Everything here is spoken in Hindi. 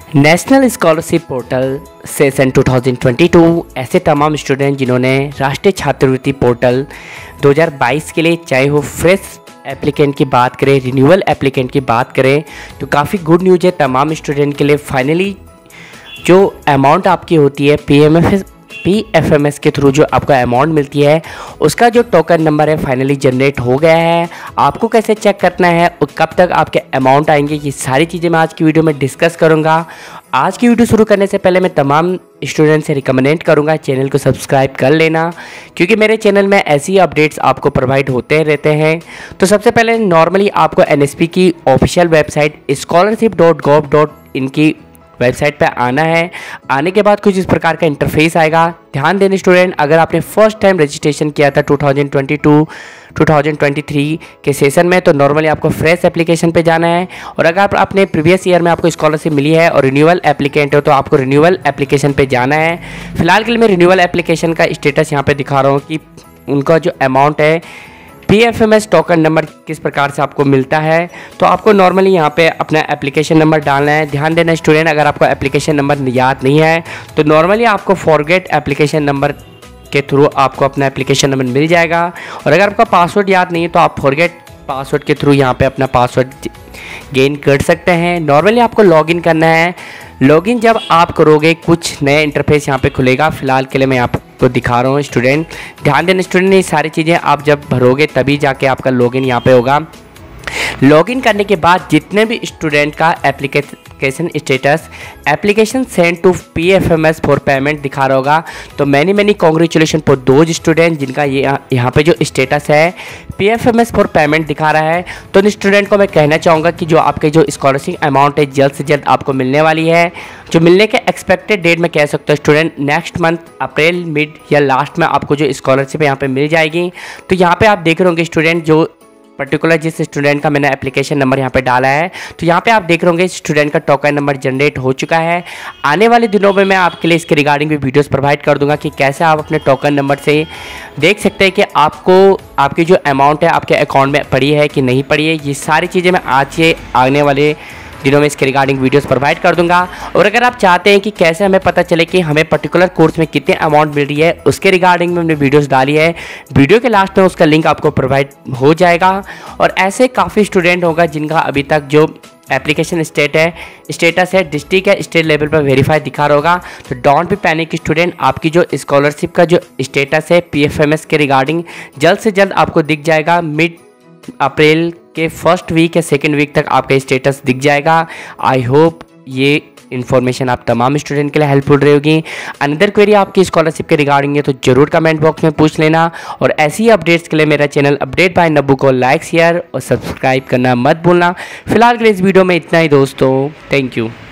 नेशनल स्कॉलरशिप पोर्टल सेशन 2022 ऐसे तमाम स्टूडेंट जिन्होंने राष्ट्रीय छात्रवृत्ति पोर्टल 2022 के लिए, चाहे वो फ्रेश एप्लीकेंट की बात करें, रिन्यूअल एप्लीकेंट की बात करें, तो काफ़ी गुड न्यूज़ है तमाम स्टूडेंट के लिए। फाइनली जो अमाउंट आपकी होती है PFMS के थ्रू जो आपको अमाउंट मिलती है, उसका जो टोकन नंबर है फाइनली जनरेट हो गया है। आपको कैसे चेक करना है और कब तक आपके अमाउंट आएंगे, ये सारी चीज़ें मैं आज की वीडियो में डिस्कस करूंगा। आज की वीडियो शुरू करने से पहले मैं तमाम स्टूडेंट से रिकमेंड करूंगा चैनल को सब्सक्राइब कर लेना, क्योंकि मेरे चैनल में ऐसी अपडेट्स आपको प्रोवाइड होते रहते हैं। तो सबसे पहले नॉर्मली आपको NSP की ऑफिशियल वेबसाइट scholarship.gov.in की वेबसाइट पे आना है। आने के बाद कुछ इस प्रकार का इंटरफेस आएगा। ध्यान देने स्टूडेंट, अगर आपने फर्स्ट टाइम रजिस्ट्रेशन किया था 2022-2023 के सेशन में, तो नॉर्मली आपको फ्रेश एप्लीकेशन पे जाना है। और अगर आपने प्रीवियस ईयर में आपको स्कॉलरशिप मिली है और रिन्यूअल एप्लीकेंट हो, तो आपको रिन्यूअल एप्लीकेशन पे जाना है। फिलहाल के लिए मैं रिन्यूअल एप्लीकेशन का स्टेटस यहाँ पर दिखा रहा हूँ कि उनका जो अमाउंट है PFMS टोकन नंबर किस प्रकार से आपको मिलता है। तो आपको नॉर्मली यहाँ पे अपना एप्लीकेशन नंबर डालना है। ध्यान देना स्टूडेंट, अगर आपको एप्लीकेशन नंबर याद नहीं है तो नॉर्मली आपको फॉरगेट एप्लीकेशन नंबर के थ्रू आपको अपना एप्लीकेशन नंबर मिल जाएगा। और अगर आपका पासवर्ड याद नहीं है तो आप फॉरगेट पासवर्ड के थ्रू यहाँ पे अपना पासवर्ड गेन कर सकते हैं। नॉर्मली आपको लॉगिन करना है। लॉगिन जब आप करोगे कुछ नया इंटरफेस यहाँ पे खुलेगा। फिलहाल के लिए मैं आपको दिखा रहा हूँ स्टूडेंट। ध्यान देना स्टूडेंट, ये सारी चीज़ें आप जब भरोगे तभी जाके आपका लॉगिन यहाँ पे होगा। लॉगिन करने के बाद जितने भी स्टूडेंट का application status application send to PFMS for payment दिखा रहा होगा, तो many congratulation for those student जिनका ये यहाँ पे जो स्टेटस है PFMS फॉर पेमेंट दिखा रहा है। तो इन स्टूडेंट को मैं कहना चाहूँगा कि जो आपके जो स्कॉलरशिप अमाउंट है जल्द से जल्द आपको मिलने वाली है। जो मिलने के एक्सपेक्टेड डेट में कह सकता हूँ student, next month April mid या लास्ट में आपको जो स्कॉलरशिप यहाँ पे मिल जाएगी। तो यहाँ पे आप देख रहे होंगे स्टूडेंट, जो पर्टिकुलर जिस स्टूडेंट का मैंने एप्लीकेशन नंबर यहाँ पे डाला है, तो यहाँ पे आप देख रहे होंगे स्टूडेंट का टोकन नंबर जनरेट हो चुका है। आने वाले दिनों में मैं आपके लिए इसके रिगार्डिंग भी वीडियोस प्रोवाइड कर दूंगा कि कैसे आप अपने टोकन नंबर से देख सकते हैं कि आपको आपकी जो अमाउंट है आपके अकाउंट में पड़ी है कि नहीं पड़ी है। ये सारी चीज़ें मैं आज से आने वाले दिनों में इसके रिगार्डिंग वीडियोस प्रोवाइड कर दूंगा। और अगर आप चाहते हैं कि कैसे हमें पता चले कि हमें पर्टिकुलर कोर्स में कितने अमाउंट मिल रही है, उसके रिगार्डिंग में हमने वीडियोस डाली है। वीडियो के लास्ट में उसका लिंक आपको प्रोवाइड हो जाएगा। और ऐसे काफ़ी स्टूडेंट होगा जिनका अभी तक जो एप्लीकेशन स्टेटस है डिस्ट्रिक्ट या स्टेट लेवल पर वेरीफाई दिखा रहा होगा। तो डोंट बी पैनिक स्टूडेंट, आपकी जो स्कॉलरशिप का जो स्टेटस है PFMS के रिगार्डिंग जल्द से जल्द आपको दिख जाएगा। मिड अप्रैल के फर्स्ट वीक या सेकेंड वीक तक आपका स्टेटस दिख जाएगा। आई होप ये इन्फॉर्मेशन आप तमाम स्टूडेंट के लिए हेल्पफुल रहेगी। अनदर क्वेरी आपकी स्कॉलरशिप के रिगार्डिंग है तो जरूर कमेंट बॉक्स में पूछ लेना। और ऐसी अपडेट्स के लिए मेरा चैनल अपडेट बाय नब्बू को लाइक शेयर और सब्सक्राइब करना मत भूलना। फिलहाल के लिए इस वीडियो में इतना ही दोस्तों, थैंक यू।